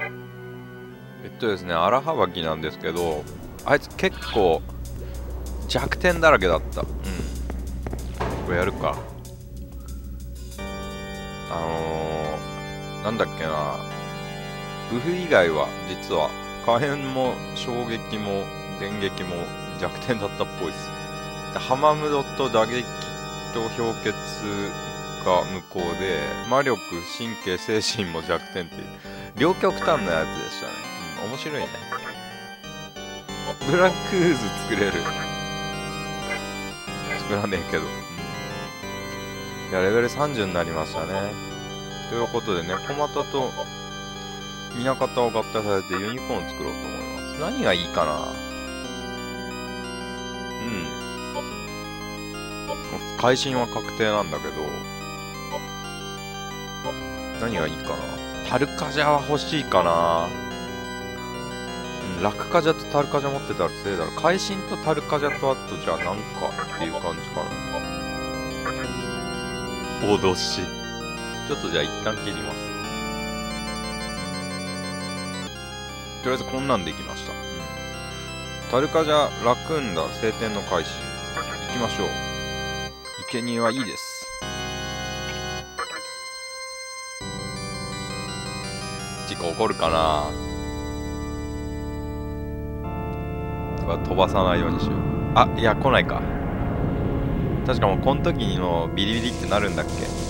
ですね、荒はきなんですけど、あいつ結構弱点だらけだった。これやるか。なんだっけな、ブフ以外は実は火炎も衝撃も電撃も弱点だったっぽいです。でハマムドと打撃と氷結が無効で、魔力、神経、精神も弱点っていう両極端なやつでしたね。面白いね。ブラックーズ作れる。作らねえけど。いや、レベル30になりましたね。ということでね、小股とミナカタを合体させてユニコーン作ろうと思います。何がいいかな。会心は確定なんだけど、何がいいかな。タルカジャは欲しいかな。ラクカジャとタルカジャ持ってたら強いだろ。会心とタルカジャとあとじゃあなんかっていう感じかな。脅し。ちょっとじゃあ一旦切ります。とりあえずこんなんできました。タルカジャ、ラクンダ、晴天の会心。行きましょう。生贄はいいです。事故起こるかな。飛ばさないようにしよう。あ、いや来ないか。確かもうこの時のビリビリってなるんだっけ。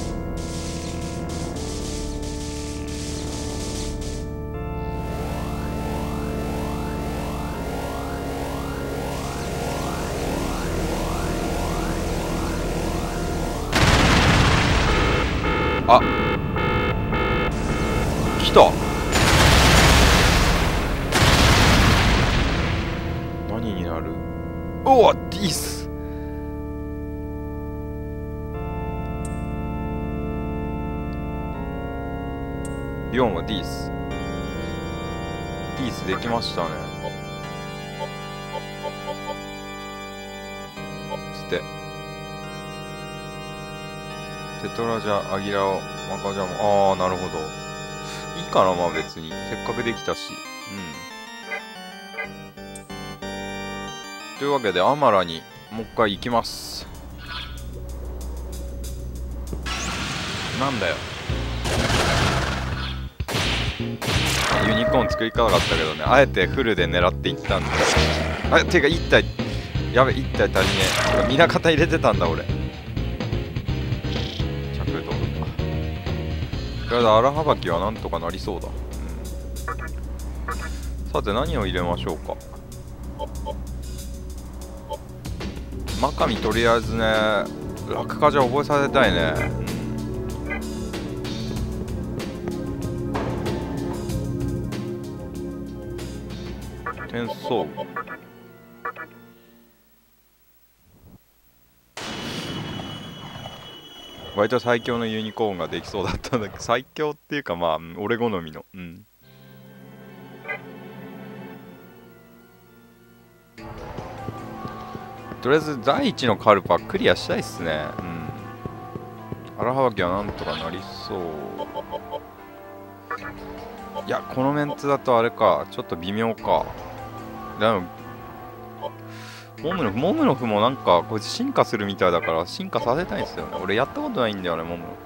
あ、来た。何になる。おお、ディス。4はディス。ディスできましたね。捨て。テトラジャ、アギラオ、マカジャも。ああ、なるほど。いいかな、まあ別に。せっかくできたし。というわけで、アマラにもう一回行きます。なんだよ。ユニコーン作りたかったけどね、あえてフルで狙っていったんで。あ、てか1体、やべ、1体足りねえ。みなかた入れてたんだ、俺。着道路か。とりあえず荒はきはなんとかなりそうだ。さて、何を入れましょうか。マカミとりあえずね、落下じゃ覚えさせたいね。転送割と最強のユニコーンができそうだったんだけど、最強っていうかまあ俺好みの。とりあえず第一のカルパクリアしたいっすね。荒はきはなんとかなりそう。いや、このメンツだとあれか、ちょっと微妙か。でもモムノフもなんかこいつ進化するみたいだから進化させたいんですよね。俺やったことないんだよね、モムノ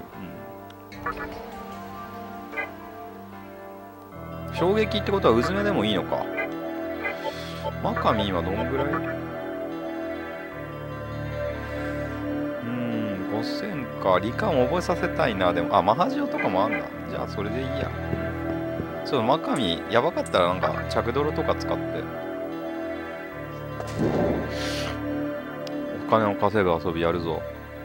フ。衝撃ってことはうずめでもいいのか。マカミはどんぐらい？5000か。リカも覚えさせたいな。でもマハジオとかもあんだ。じゃあそれでいいや。ちょっとマカミやばかったらなんか着泥とか使ってお金を稼ぐ遊びやるぞ。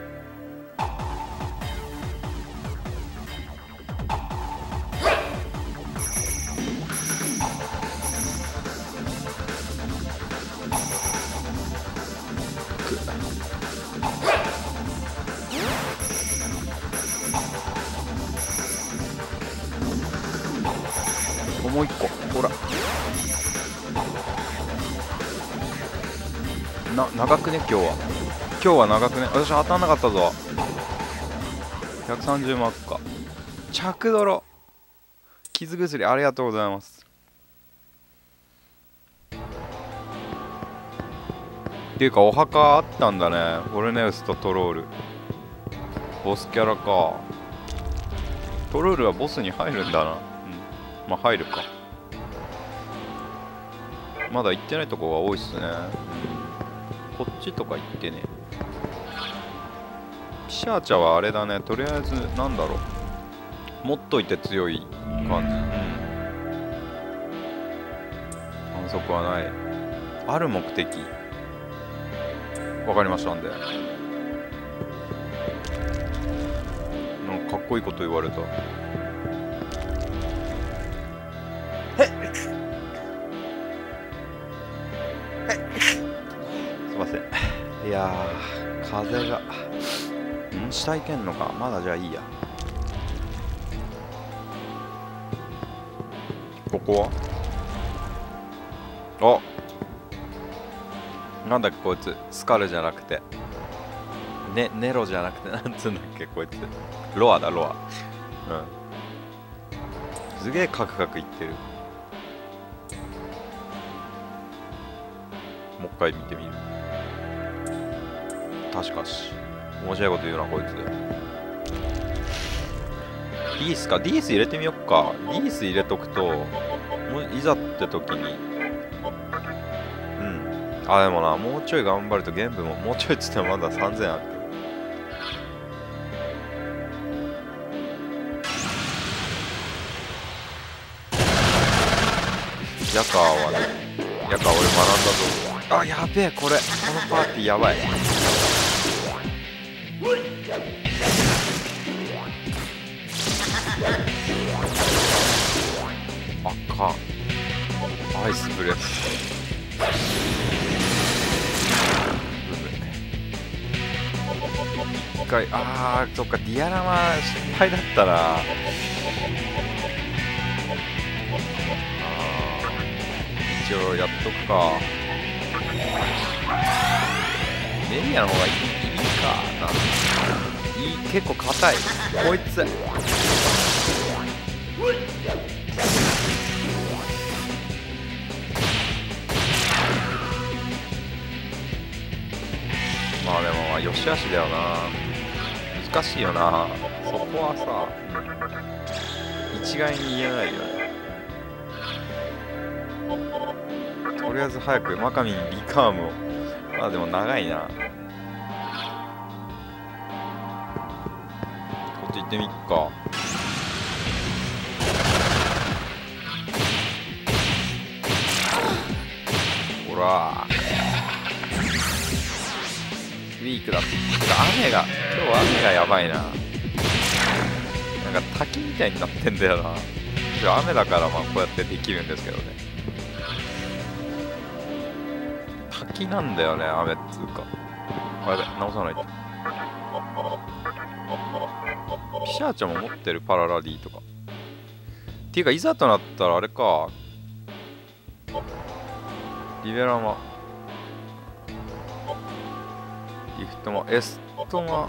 もう一個、ほら。長くね、今日は長くね。私当たんなかったぞ。130マークか。着泥傷薬ありがとうございます。っていうかお墓あったんだね。ホルネウスとトロールボスキャラか。トロールはボスに入るんだな。うん、まあ入るか。まだ行ってないとこが多いっすね。うん、こっちとか行ってね。ピシャーチャはあれだね。とりあえずなんだろう、持っといて強い感じ。反則はない。ある目的わかりましたんで。なんかかっこいいこと言われた。すいません。いやー、風が下行けんのか。まだじゃあいいや。ここはなんだっけこいつ。スカルじゃなくてネロじゃなくてなんつうんだっけこいつ。ロアだロア。うん、すげえカクカクいってる。もう一回見てみる。確かし面白いこと言うなこいつ。ディースか。ディース入れてみよっか。ディース入れとくといざって時にでもな、もうちょい頑張るとゲームももうちょいっつってもまだ3000あるけど。ヤカはね、ヤカ俺学んだぞ。あ、やべえ、これこのパーティーやばい。あかん。アイスブレス。一回、そっか、ディアラマ失敗だったな。一応やっとくか。メリアの方がいいかな。結構硬いこいつ。まあでもまあよしあしだよな。難しいよなそこはさ。一概に言えないよね。とりあえず早くマカミンリカームを。まあでも長いな。こっち行ってみっか。ほらウィークだ。雨が今日は雨がやばいな。なんか滝みたいになってんだよな。雨だからまあこうやってできるんですけどね。滝なんだよね雨っつうか。やべ直さないと。ピシャーちゃんも持ってるパララディとか。っていうかいざとなったらあれか。リベラマリフトマエストマ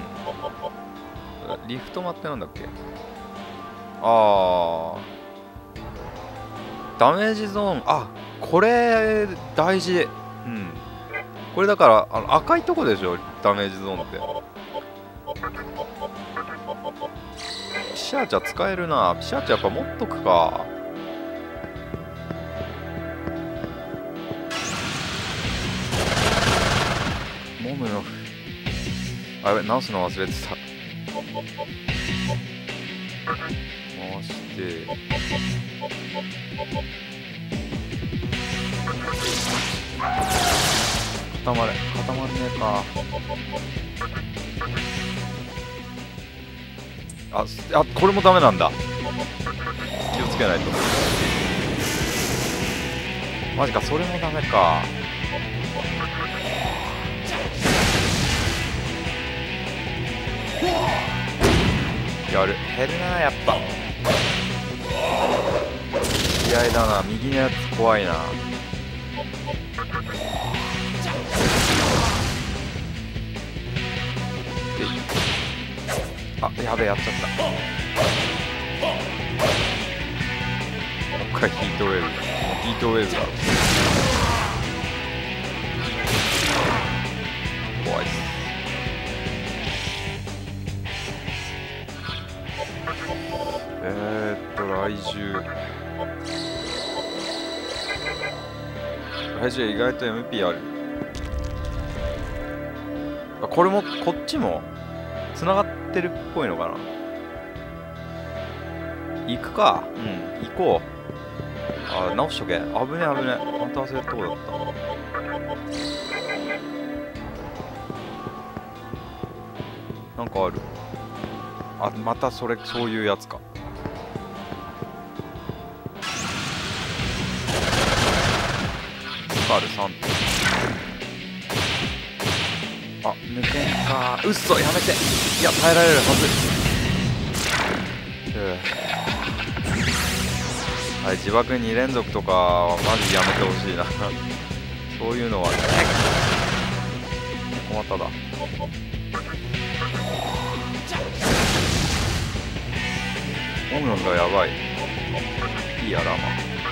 リフトマってなんだっけ。ダメージゾーン。これ大事。これだから赤いとこでしょダメージゾーンって。ピシャーチャ使えるな。ピシャーチャやっぱ持っとくか。モムのやべ直すの忘れてた。回して固まんねえか。これもダメなんだ。気をつけないと。マジかそれもダメか。やる減るなやっぱ。気合いだな。右のやつ怖いな。やべえやっちゃった。 かヒートウェーブ。ヒートウェーブだろ。怖いっす。来獣意外と MP ある。あ、これもこっちもつながってるっぽいのかな。行くか。うん、行こう。あ、直しとけ。危ね危ね。また忘れたとこだった。なんかある。あ、またそういうやつか。スカル3。あ、抜けんか。うっそ、やめて。いや、耐えられるはず。はい、自爆2連続とかはマジやめてほしいな。そういうのはね、困っただ。オムロンがやばい。いいアラマ。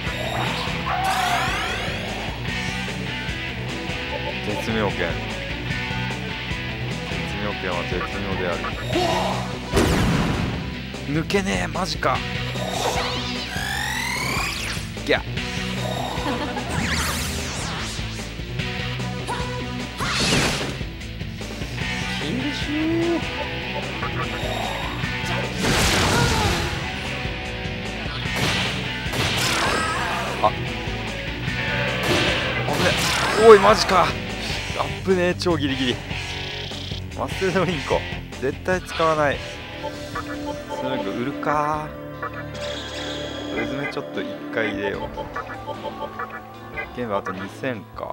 絶妙剣。絶妙剣は絶妙である。抜けねえ、マジか。ギャ厳しい。あ、危ね。おいマジか。あっぶねえ、超ギリギリ。マステルドリンコ絶対使わない。それ売るか。レズメちょっと1回入れよう。ゲームあと2000か。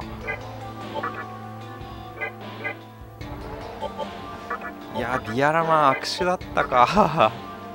いやディアラマ握手だったか。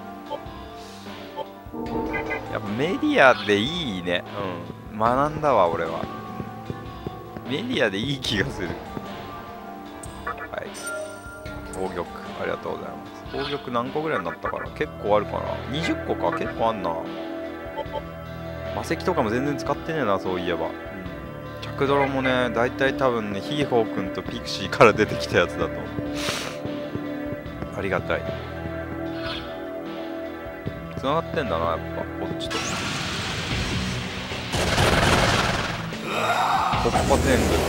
やっぱメディアでいいね。うん、学んだわ俺は。メディアでいい気がする。はい、宝玉ありがとうございます。宝玉何個ぐらいになったかな。結構あるかな。20個か。結構あんな。魔石とかも全然使ってねえな、そういえば。着ドロもね、大体多分ね、ヒーホー君とピクシーから出てきたやつだと思う。ありがたい。つながってんだな、やっぱこっちと。コッパ天狗。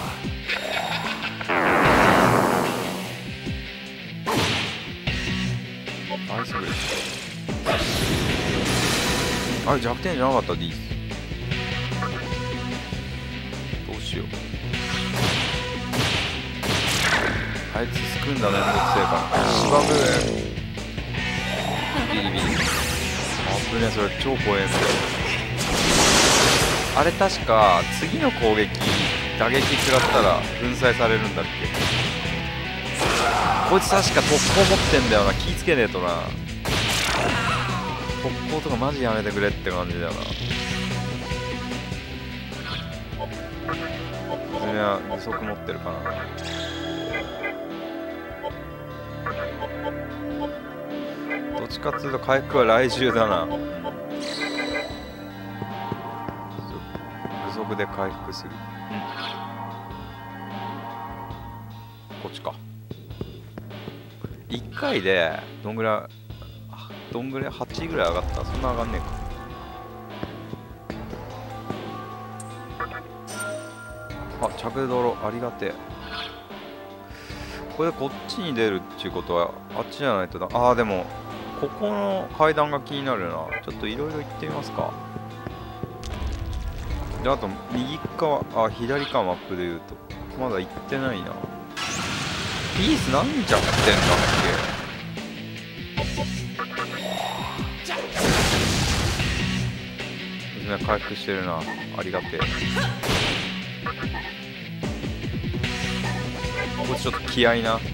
アイスブレイク。あれ弱点じゃなかった D。 どうしよう。あいつすくんだめんどくせえから芝生ビリビリ。あぶね、それ超怖えんだよ。あれ確か次の攻撃打撃食らったら粉砕されるんだっけ。こいつ確か特攻持ってんだよな。気ぃつけねえとな。特攻とかマジやめてくれって感じだよな。自分は無足持ってるかな。どっちかっていうと回復は来週だな。無足で回復する。こっちか。1回でどんぐらい8ぐらい上がった。そんな上がんねえか。あ、着泥ありがてえ。これでこっちに出るっていうことはあっちじゃないとだ。ああ、でもここの階段が気になるな。ちょっといろいろ行ってみますか。で、あと右側、あ、左側マップで言うとまだ行ってないな。ピース何弱点だっけ。みんな回復してるな。ありがてえ。こっちちょっと気合いな。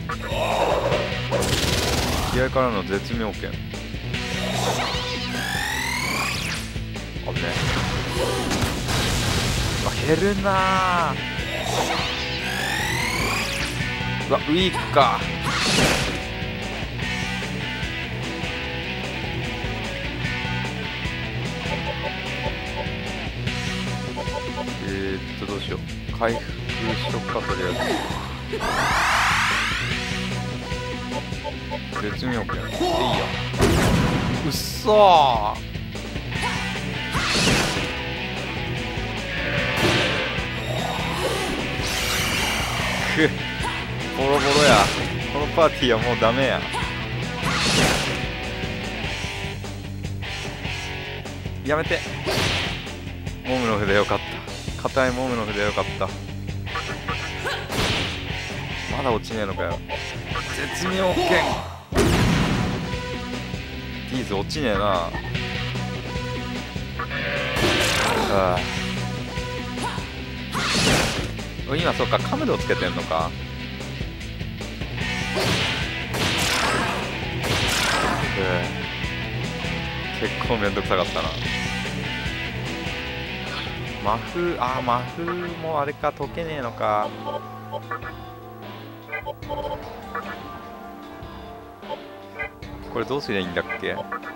気合からの絶妙剣。あぶね。減るなー。うわ、ウィークか。 どうしよう。回復しとくか、とりあえず。絶妙剣。いいや。うっそー。ボロボロや。このパーティーはもうダメや。やめて。モムの筆よかった。硬いモムの筆よかった。まだ落ちねえのかよ。絶妙剣。ティーズ落ちねえな。ああ、今そっか、カムロつけてんのか。結構めんどくさかったな。魔風、魔風もあれか、解けねえのか。これどうすりゃいいんだっけ。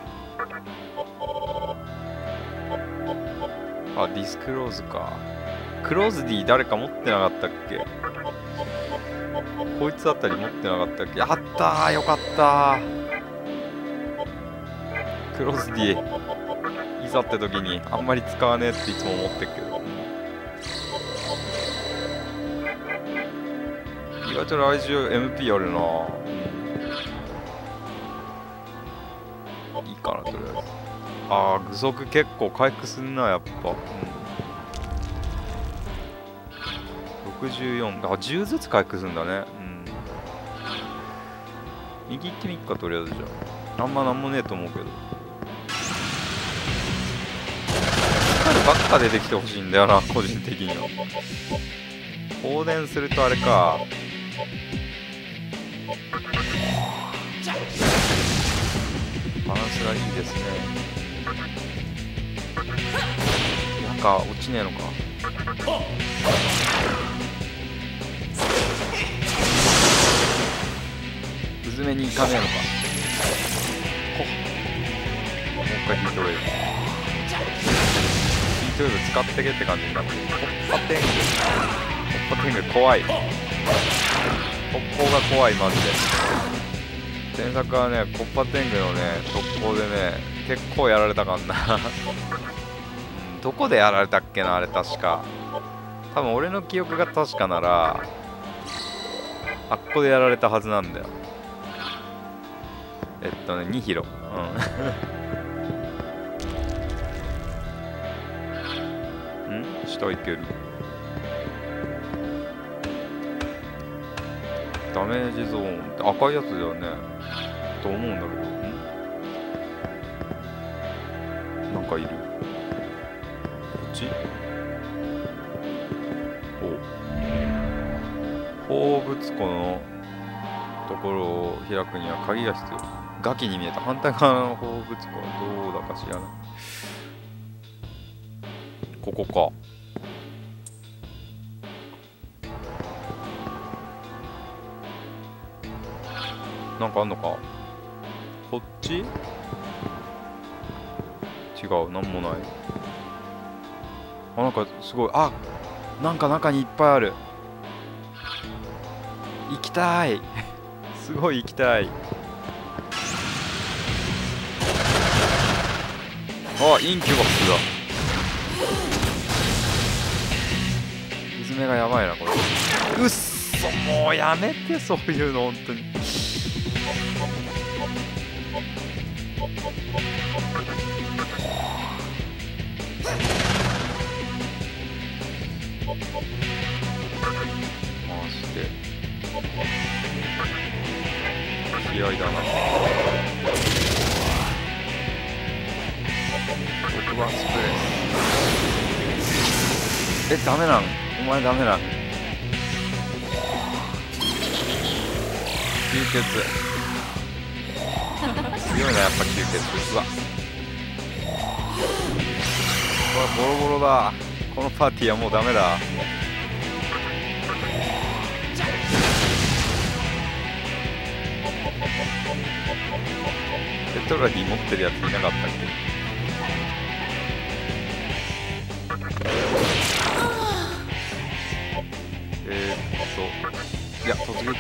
ディスクローズか。クローズディ誰か持ってなかったっけ。こいつあたり持ってなかったっけ。やったー、よかったー。クローズディいざって時にあんまり使わねえっていつも思ってるけど、意外と来週 MP あるな。いいかな、とりあえず。具足結構回復すんな、やっぱ。64。10ずつ回復するんだね。右行ってみっか、とりあえず。じゃああんまなんもねえと思うけど、ばっか出てきてほしいんだよな、個人的には。放電するとあれか。バランスがいいですね。なんか落ちねえのか。うずめに行かねえのか。もう一回ヒートウェーブ。ヒートウェーブ使ってけって感じになってる。ホッパテング。ホッパテング怖い。特攻が怖い、マジで。前作はね、コッパテングのね、特攻でね、結構やられたかんな。どこでやられたっけな、あれ確か。多分俺の記憶が確かなら、あっこでやられたはずなんだよ。ニヒロ。下いける。ダメージゾーンって赤いやつだよね。と思うんだけど。なんかいる。こっち。放物庫のところを開くには鍵が必要。ガキに見えた。反対側の放物庫はどうだか知らない。ここか。なんかあんのか。こっち。違う、なんもない。なんかすごい。なんか中にいっぱいある。行きたい。すごい行きたい。インキュバスだ。うずめがやばいな、これ。うっそ、もうやめて、そういうの、本当に。回して気合いだな。6番スプレー。ダメなん？お前ダメなん？吸血。強いな、やっぱ吸血。うわ、ボロボロだ。このパーティーはもうダメだ。テトラディ持ってるやついなかったっけ。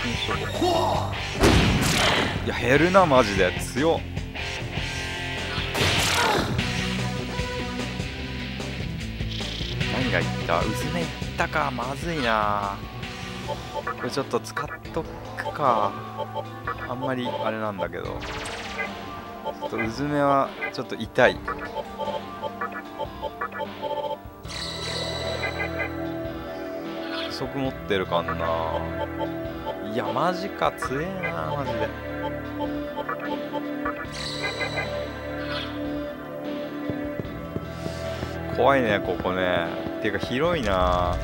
にしとこう。いや減るなマジで強っ。何がいった？うずめいったか。まずいなこれ。ちょっと使っとくか。あんまりあれなんだけど、ちょっとうずめはちょっと痛い。不足持ってるかんな。いやマジか強えなマジで。怖いねここね。っていうか広いな。あ、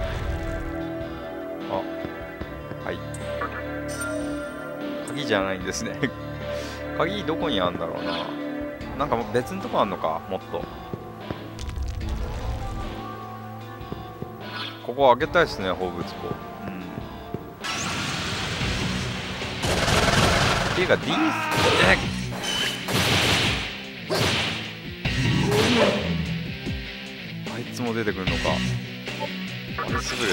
はい。鍵じゃないんですね鍵どこにあるんだろうな。なんかもう別のとこあんのか。もっとここ開けたいですね放物庫。っていうか D あいつも出てくるのか。あれすぐです。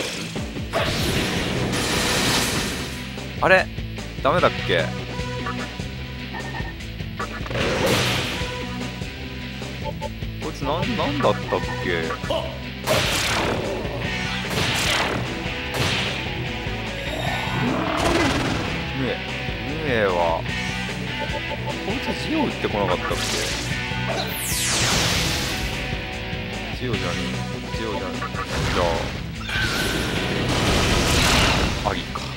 あれダメだっけ。こいつなんだったっけ。ヌエはこいつジオ打ってこなかったっけ。ジオじゃねえ。ジオじゃねえ。じゃあアギか。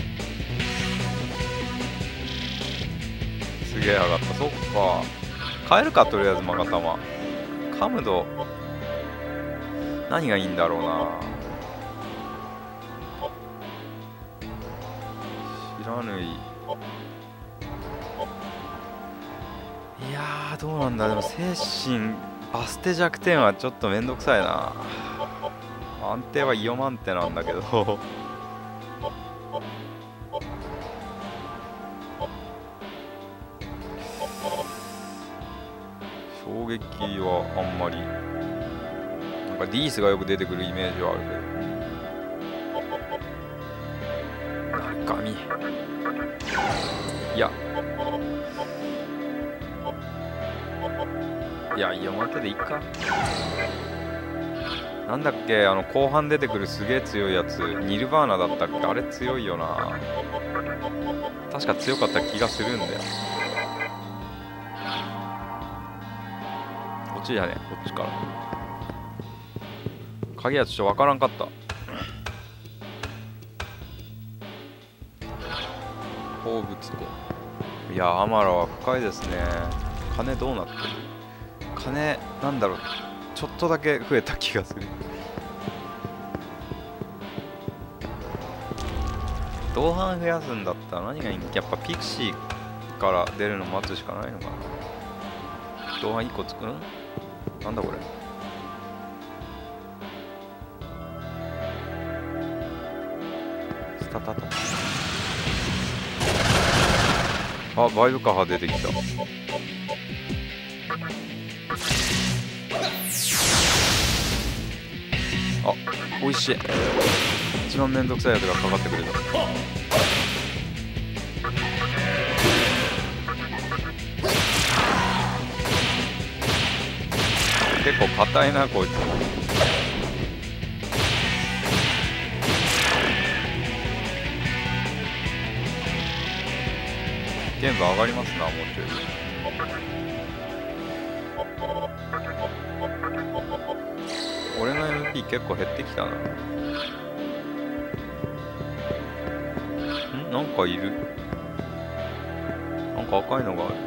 すげえ上がった。そっか変えるか。とりあえずマガタマカムド何がいいんだろうな。知らぬい。いやーどうなんだ。でも精神バステ弱点はちょっとめんどくさいな。安定はイオマンテなんだけど衝撃はあんまりなんかディースがよく出てくるイメージはあるけど。中身いやイオマンテでいいか。なんだっけ後半出てくるすげえ強いやつニルバーナだったっけ。あれ強いよな。確か強かった気がするんだよ。こっちじゃねえこっちから。鍵はちょっとわからんかった。鉱物庫。いやアマラは深いですね。金どうなってる。金なんだろうちょっとだけ増えた気がする。同伴増やすんだったら何がいいんだ。やっぱピクシーから出るの待つしかないのかな。同伴1個作る。なんだこれ。スタタタ。あバイブカハ出てきた。あ美味しい。一番めんどくさいやつがかかってくれた。結構硬いなこいつ。ゲーム上がりますなもうちょい。俺の MP 結構減ってきたな。なんかいる。なんか赤いのがある。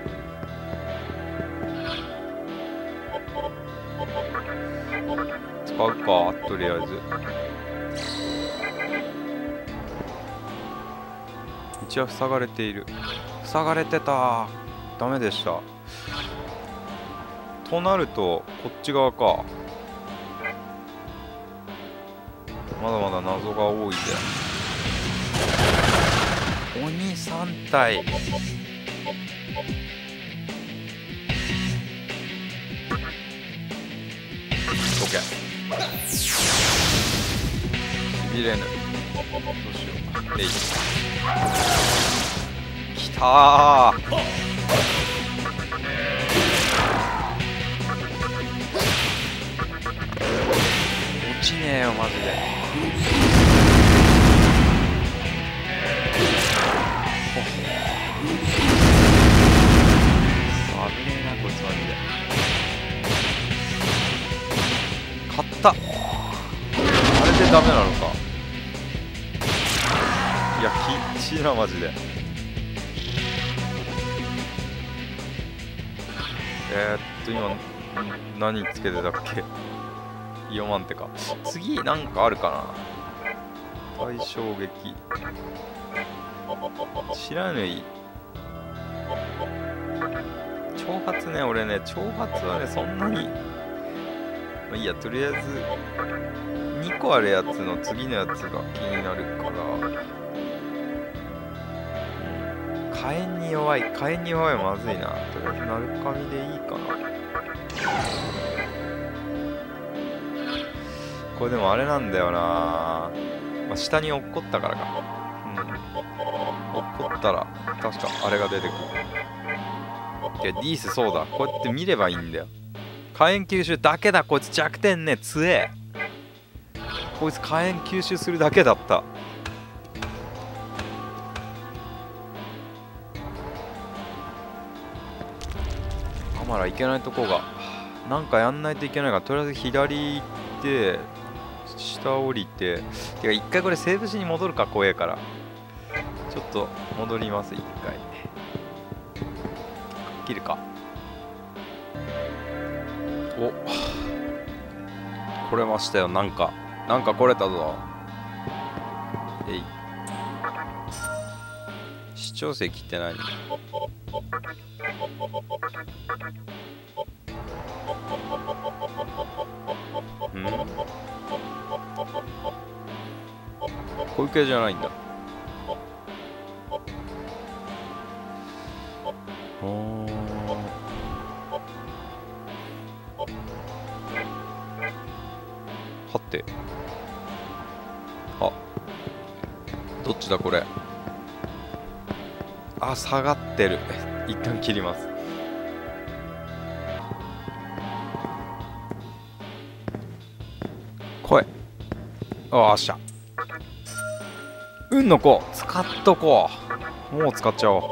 使うかとりあえず。道は塞がれている。塞がれてた。ダメでした。となるとこっち側か。まだまだ謎が多いぜ。鬼3体。OK。しびれぬ。どうしよう。 きたー。落ちねえよマジで。危ねえなこいつマジで。勝った。あれでダメなのか。いやきっちいなマジで。今何つけてたっけ。イオマンテか。次なんかあるかな。対衝撃知らぬい。挑発ね。俺ね挑発はねそんなにまあいいや。とりあえず2個あるやつの次のやつが気になるから、火炎に弱い。火炎に弱いはまずいな。とりあえず鳴神でいいかな。これでもあれなんだよな、まあ、下に落っこったからか。落っこったら確かあれが出てくる。いやディースそうだ。こうやって見ればいいんだよ。火炎吸収だけだ。こいつ弱点ね強え。こいつ火炎吸収するだけだった。アマラいけないとこがなんかやんないといけないから、とりあえず左行って下降りて。てか一回これセーブしに戻るか。怖えからちょっと戻ります。一回切るか。お来れましたよ。なんか来れたぞ。えい。視聴石って何。こういう系じゃないんだ。はってどっちだこれ。下がってる。一旦切ります。来い。よっしゃ。運の子使っとこう。もう使っちゃお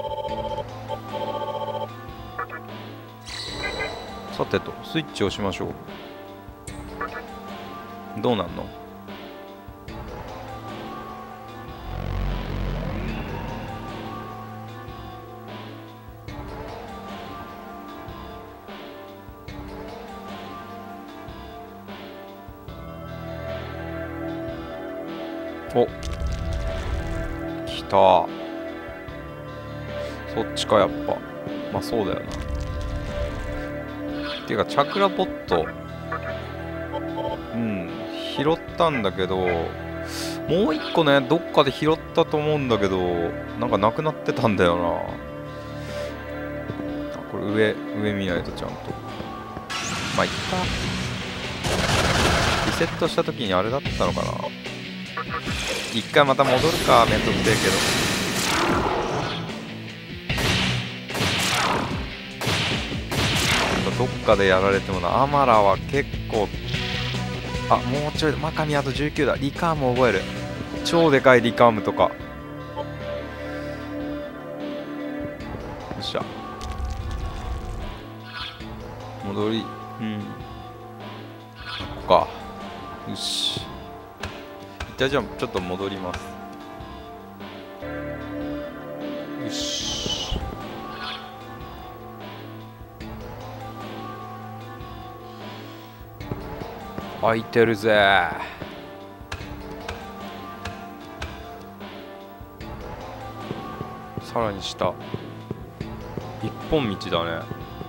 う。さてとスイッチを押しましょう。どうなんの。お来た。そっちかやっぱ。まあそうだよな。ていうかチャクラポット拾ったんだけど、もう一個ねどっかで拾ったと思うんだけど、なんかなくなってたんだよな。これ上見ないとちゃんと。まあいっか。リセットした時にあれだったのかな。一回また戻るか。めんどくせえけど。どっかでやられてもな。アマラは結構。もうちょい。マカミあと19だ。リカーム覚える。超でかいリカームとか。よっしゃ。戻り。ここか。よし。じゃあちょっと戻ります。よし。開いてるぜ。さらに下。一本道だね。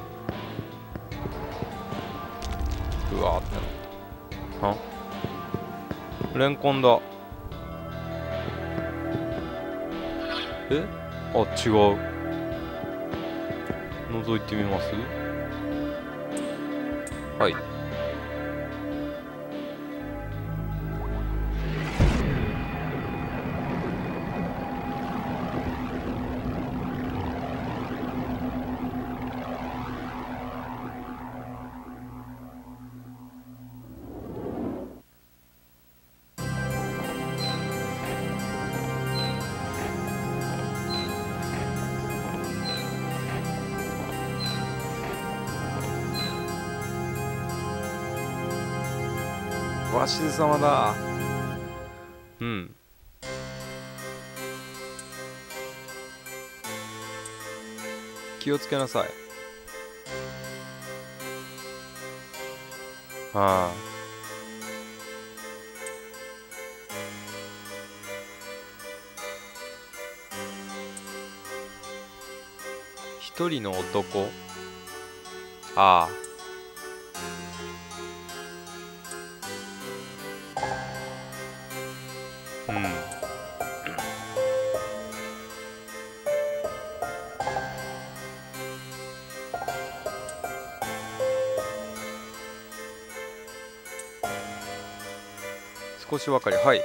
うわーってなった。レンコンだ。違う。覗いてみます。はい。 わしず様だ。うん。気をつけなさい。ああ。一人の男。ああ。うん。少しばかり、はい。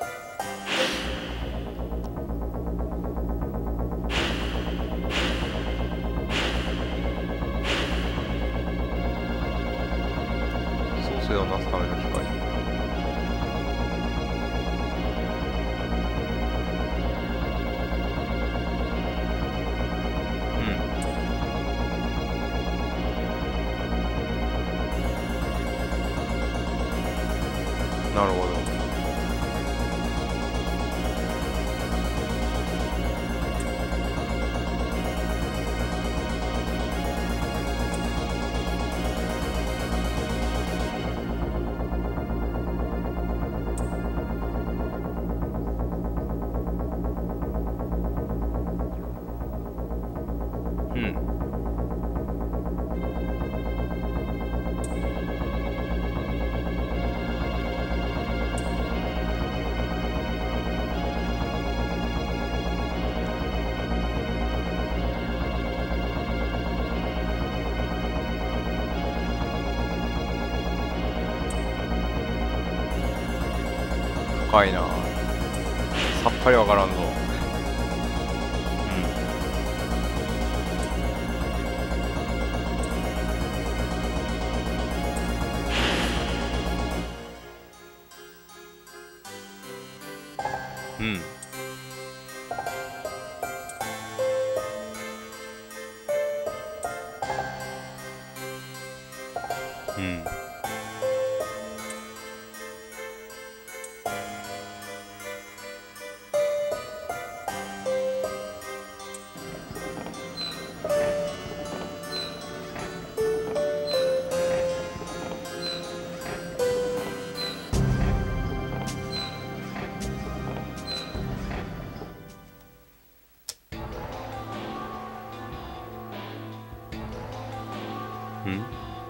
創生をなすための光。うん。なるほど。うん。深いな。さっぱりわからんぞ。うん。うん。うん。うん。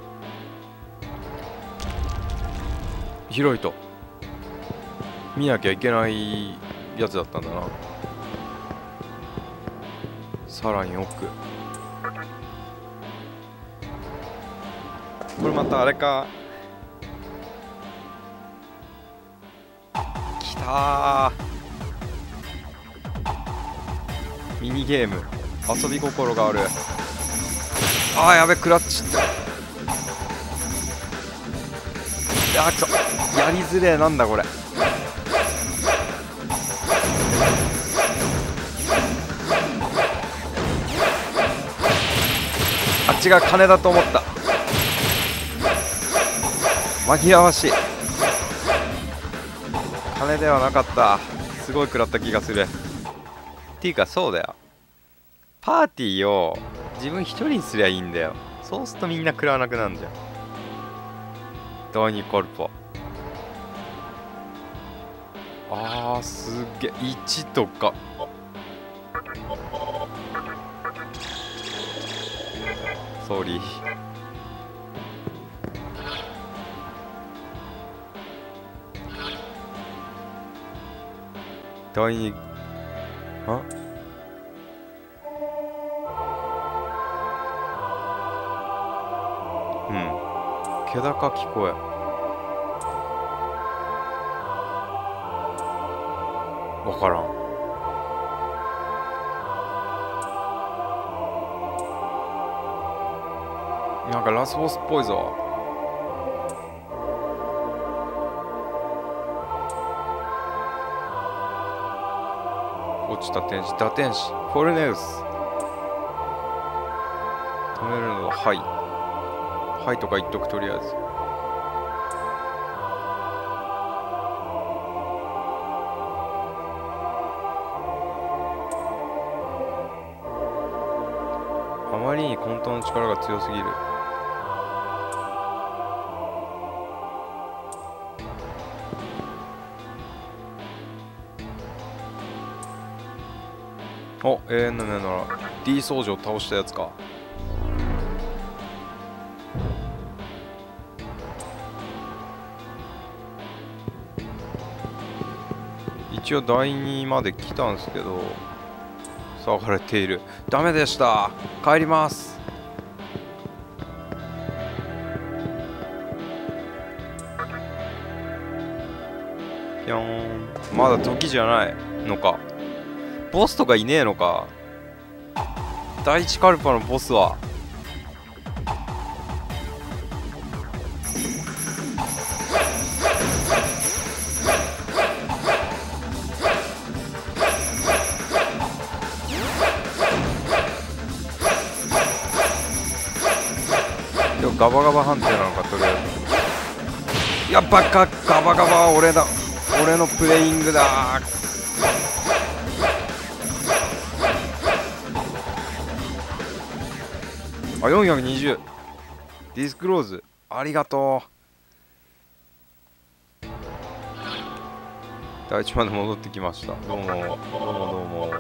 広いと見なきゃいけないやつだったんだな。さらに奥。これまたあれか。きたー。ミニゲーム。遊び心がある。あーやべ、クラッチ。あちょやりづれえ。なんだこれ。あっちが金だと思った。紛らわしい。金ではなかった。すごい食らった気がする。っていうかそうだよ、パーティーを自分一人にすりゃいいんだよ。そうするとみんな食らわなくなるんじゃん。第2コルポ。あーすっげえ。1とかソーリー。第2あうん気高聞こえ。わからん。なんかラスボスっぽいぞ。落ちた天使、打天使、フォルネウス。止めるのははい。はいとか言っとく、とりあえず。 りに混沌の力が強すぎる。お、永遠の目なら D 掃除を倒したやつか。一応第2まで来たんですけど騒がれている。ダメでした、帰ります。ぴょーん。まだ時じゃないのか。ボスとかいねえのか。第一カルパのボスはガバガバ判定なのか。とりあえずやっぱガバガバは俺だ。俺のプレイングだ。あ、420ディスクローズありがとう。第一まで戻ってきました。どうもどうもどうも。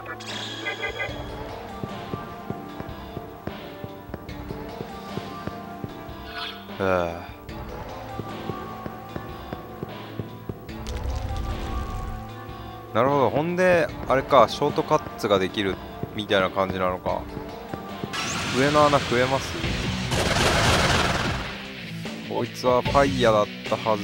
なるほど。ほんであれか、ショートカッツができるみたいな感じなのか。上の穴増えます。こいつはファイヤーだったはず。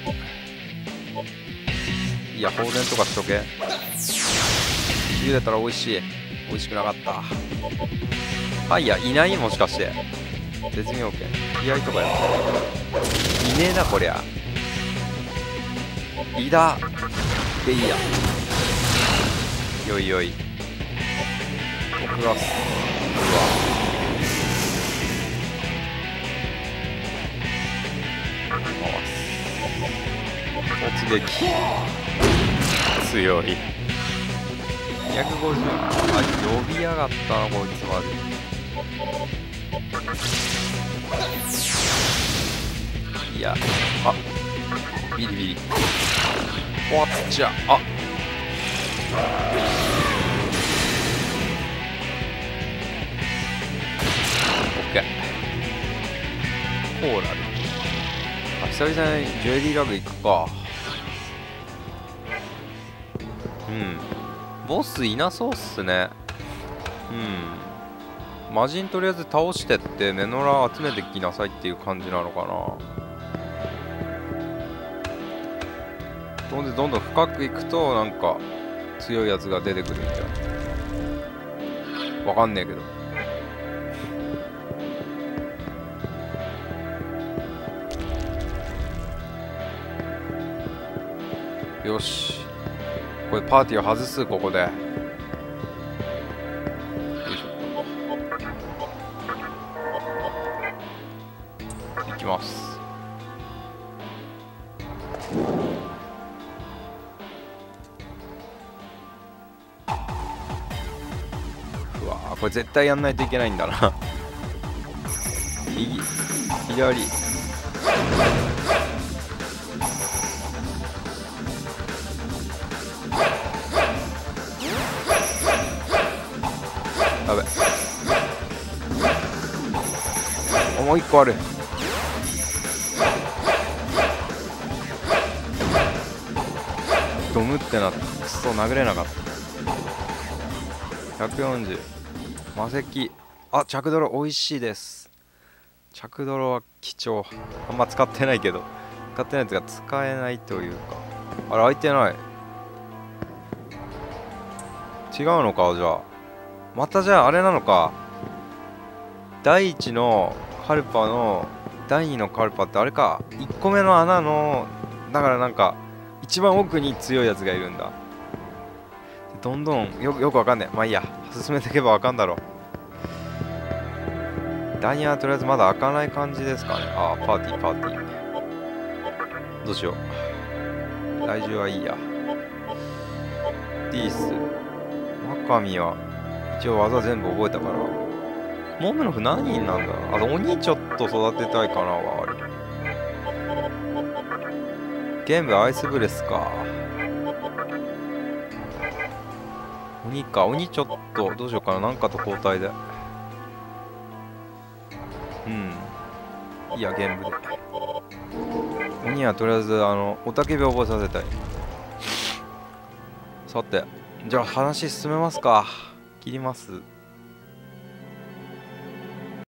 いや、放電とかしとけ。茹でたら美味しい。美味しくなかった。ファイヤーいない？もしかして絶妙剣気合とかやっていねえなこりゃ。いだでいいや。よいよい。僕がうわ突撃強い。250。あ、呼びやがったなこいつまで。いや、あ、ビリビリ。おっちゃ、あ、オッケー。コーラル。あ、久々に JD ラグ行くか。うん。ボスいなそうっすね。うん。魔人とりあえず倒してってメノラ集めてきなさいっていう感じなのかな。どんどん深くいくとなんか強いやつが出てくるみたいな。わかんねえけど。よし、これパーティーを外す。ここでよいしょ、いきます。うわー、これ絶対やんないといけないんだな。右左やべ、もう一個ある。ドムってなった。くそ殴れなかった。140魔石。あ、着泥美味しいです。着泥は貴重。あんま使ってないけど、使ってないやつが使えないというか。あれ開いてない。違うのか。じゃあまた、じゃああれなのか。第1のカルパの第2のカルパってあれか。1個目の穴の、だからなんか一番奥に強いやつがいるんだ。どんどんよくわかんねえ。まあいいや、進めていけばわかんだろう。第2はとりあえずまだ開かない感じですかね。ああ、パーティー。どうしよう。体重はいいや。ディース。マカミは一応技全部覚えたからモムノフ何人なんだ。あ、鬼ちょっと育てたいかなはある。ゲームアイスブレスか。鬼か。鬼ちょっとどうしようかな。なんかと交代で。うん。いいや、ゲームで。鬼はとりあえず、おたけびを覚えさせたい。さて、じゃあ話進めますか。切ります。